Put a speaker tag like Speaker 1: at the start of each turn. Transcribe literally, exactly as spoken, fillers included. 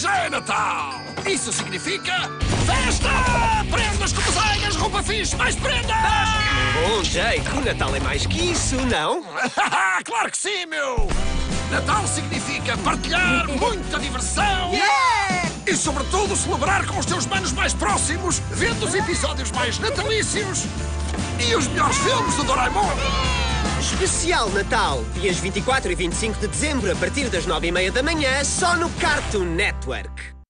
Speaker 1: Já é Natal! Isso significa festa! Prendas, começanhas, roupa fixe, mais prendas!
Speaker 2: Bom, Jake, o Natal é mais que isso, não?
Speaker 1: Claro que sim, meu! Natal significa partilhar muita diversão!
Speaker 3: Yeah!
Speaker 1: E, sobretudo, celebrar com os teus manos mais próximos, vendo os episódios mais natalícios e os melhores filmes do Doraemon!
Speaker 2: Especial Natal, dias vinte e quatro e vinte e cinco de dezembro, a partir das nove e meia da manhã, só no Cartoon Network.